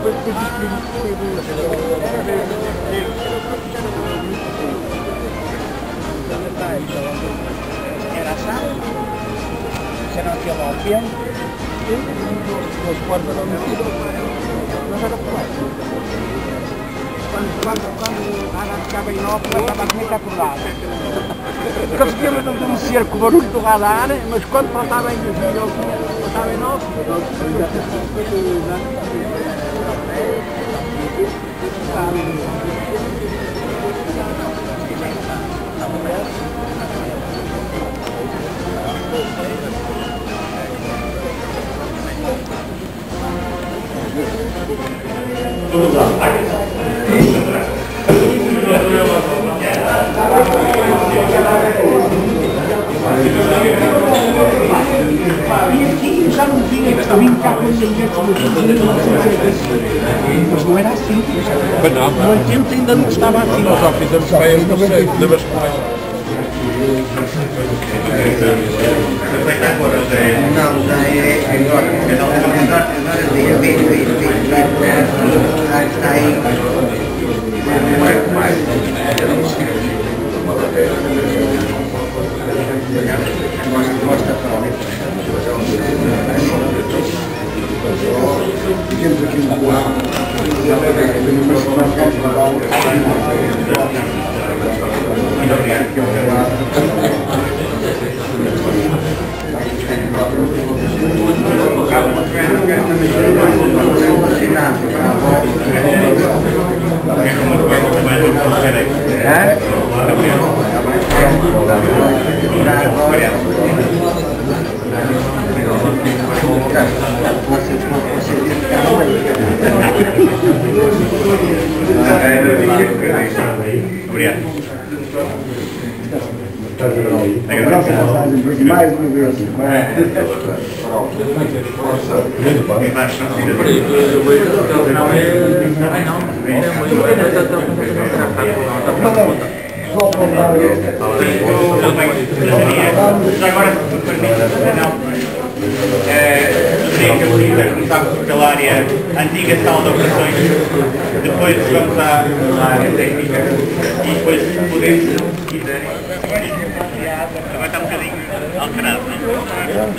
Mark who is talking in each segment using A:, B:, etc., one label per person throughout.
A: Era sábado, se não tinha mal tempo, os portas não era por lá. Quando a água ficava inócula, estava muito acordada. Conseguíamos não conhecer com o barulho do radar, mas quando faltava energia, faltava inócula. Já não vinha cá com mas não era assim.
B: Mas não.
A: No 80 ainda não estava assim.
B: Nós já fizemos bem, eu não sei, lembras que mais?
C: Não, já é agora dia 20, aí mais. Mostra para mim. Temos aqui um buraco. Mais uma vez.
D: Pela área antiga sala de operações, depois vamos à área técnica e depois podemos, se quiserem, agora está um bocadinho alterado, não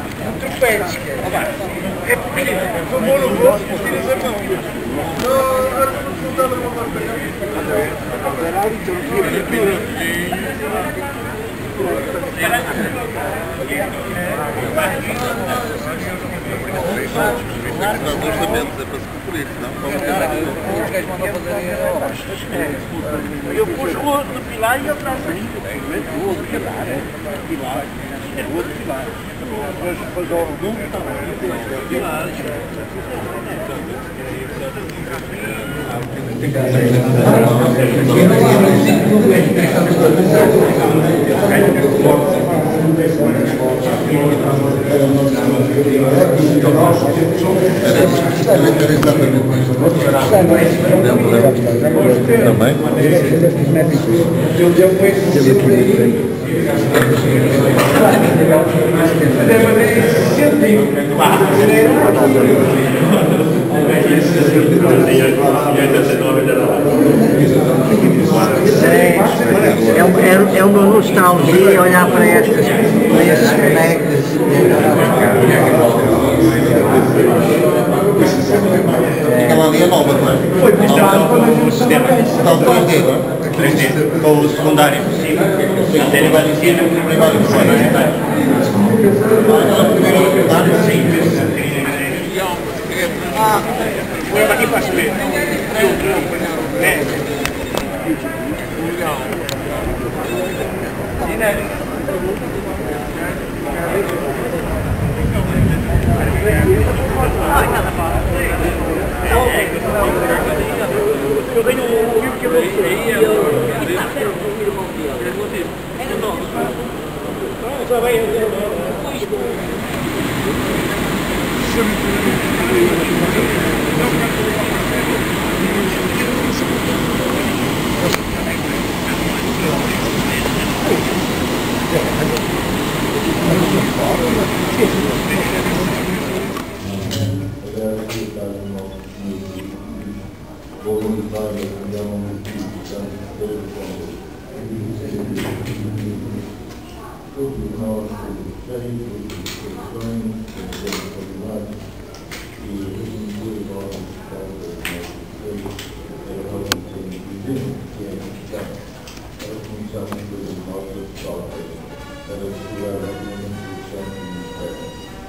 A: Eu pus rua do Pilar e atrás rua do Pilar, é rua do Pilar. Depois ao Ordum, Pilar.
B: Também?
C: É uma nostalgia olhar para estes bonecos.
E: Aquela ali é nova, não é?
D: Foi o sistema.
E: Está o 3D, não é?
D: 3D, com o secundário por cima, a antena vai em cima, o primário por cima. Põe aqui para subir. Eu venho o livro que eu mostrei.
E: Agora aqui está no nosso
F: comunitária e a mão do Espírito Santo, Deus conosco. Todos nós, cheios de questões, de qualidades, e resolver os nossos pecados, os nossos feitos, a nossa inteligência, que é cristã, para começarmos pelas nossas faltas, para segurar a administração do ministério.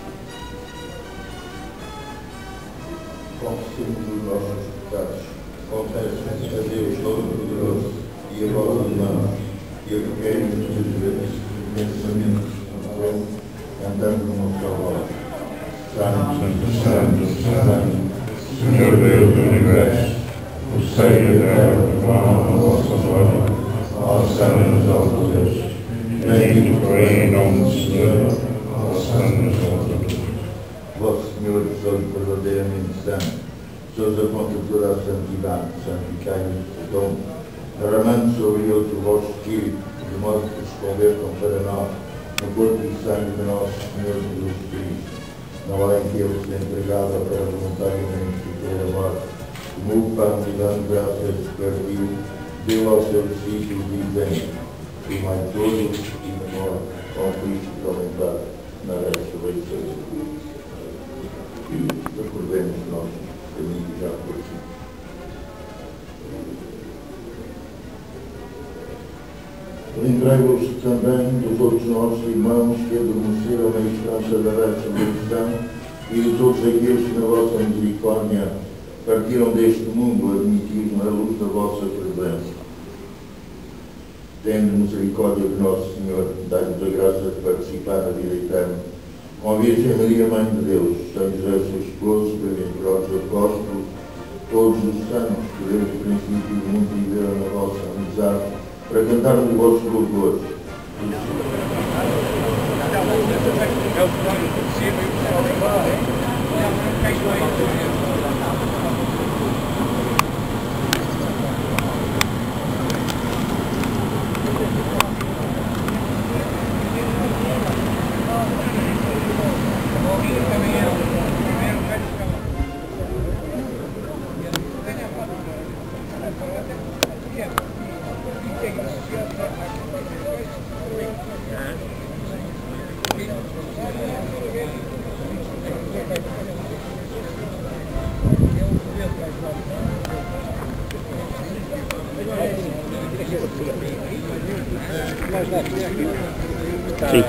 F: Confessemos os nossos pecados, confessemos a Deus Todo-Poderoso e a vós, irmãos, e arrependidos dos vezes, pensamentos, cantando uma só voz. Santo, Santo, Santo, Santo, Senhor Deus do Universo, o céu e a terra proclamam a vossa glória, alçando-nos aos Deus. Bendito porém em nome do Senhor, alçando-nos aos Deus. Vosso Senhor, sois verdadeiramente santo, sois a fonte de toda a santidade, santificai-nos o dom, derramando sobre eles o vosso Espírito, de modo que se convertam para nós, no corpo e sangue de nosso Senhor Jesus Cristo, na hora em que ele se entregava para voluntariamente sofrer a morte, tomou o pão e dando graças partiu, deu aos seus discípulos dizendo: tomai todos e memória com Cristo aumentar na ressurreição. Recordemos nossos caminhos já por si. Lembrai-vos também dos outros nossos irmãos que adormeceram na esperança da ressurreição e dos outros aqueles que na vossa misericórdia partiram deste mundo, admitidos na luz da vossa presença. Tende misericórdia de nosso Senhor, dai-nos a graça de participar da vida eterna. Com a Virgem Maria, Mãe de Deus, São José, seu esposo, bem-aventurados apóstolos, todos os santos que desde o princípio do mundo viveram na vossa amizade, para cantar os vossos louvores.
A: Sim.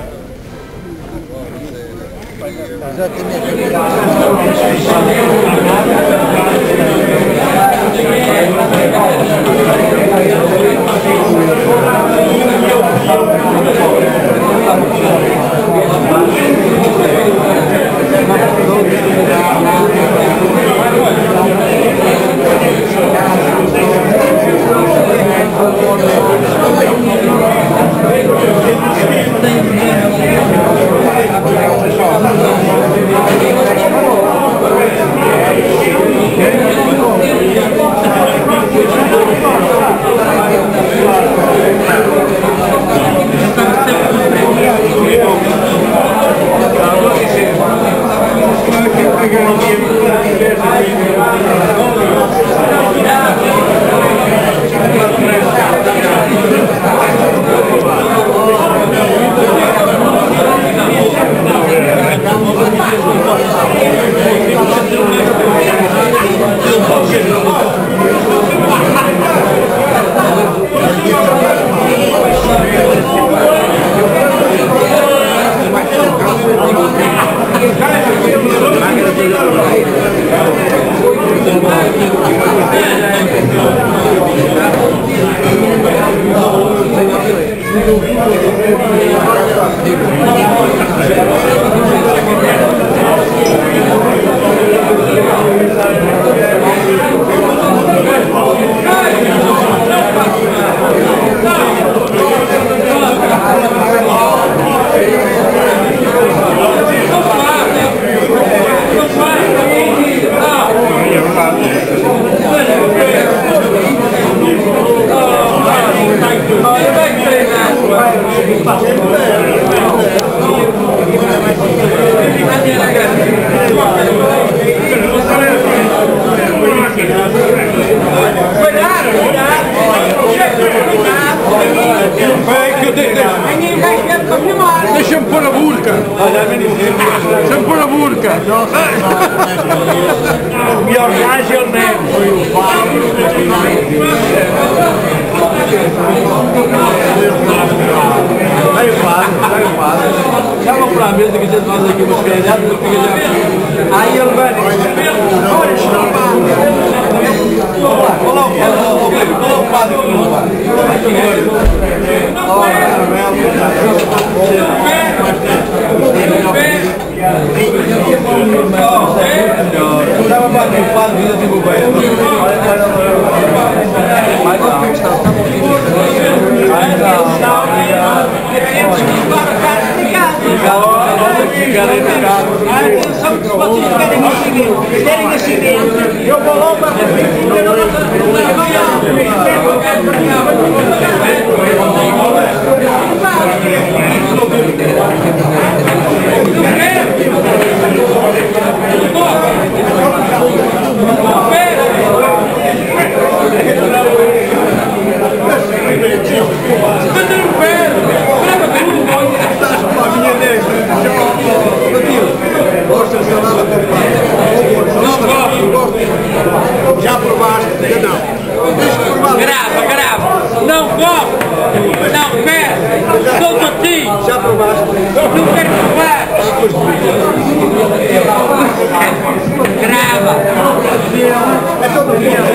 B: Deixa-me pôr a burca. Deixa-me pôr a burca.
A: O melhor gajo é o Neves. Já vou para a mesa que a gente faz aqui umas calhadas, mas fica já. Aí ele vai. Olha o padre que não vai. Estava para aqui o padre, ainda tive o bem. Eu vou logo para já provaste? Não. Grava. Não corre. Não quer. Estou a ti. Já provaste? Não quero provar. Grava. É todo dia.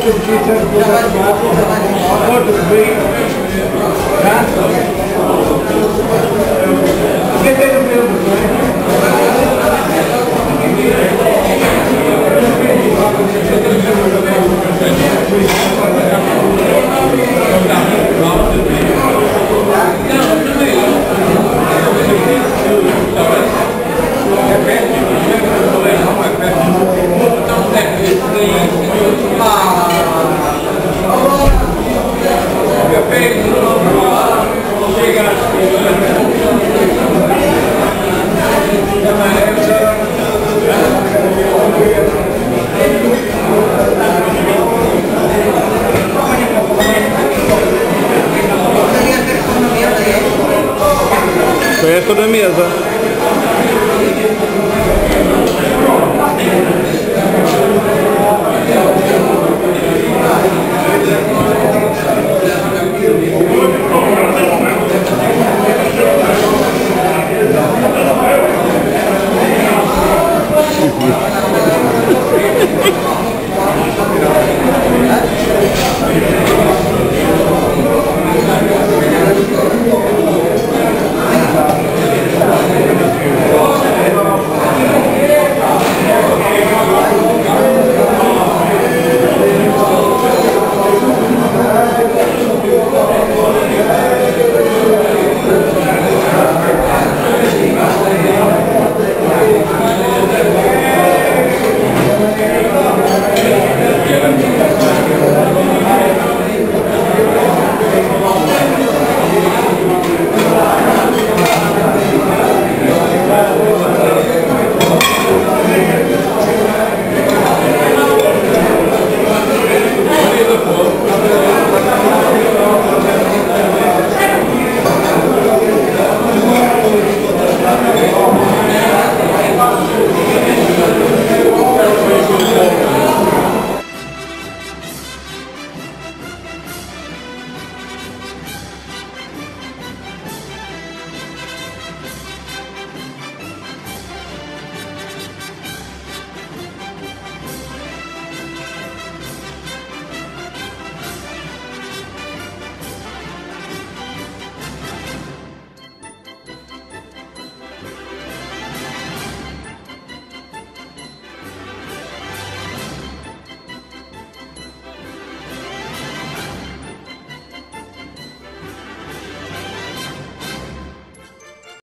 B: Perto da mesa.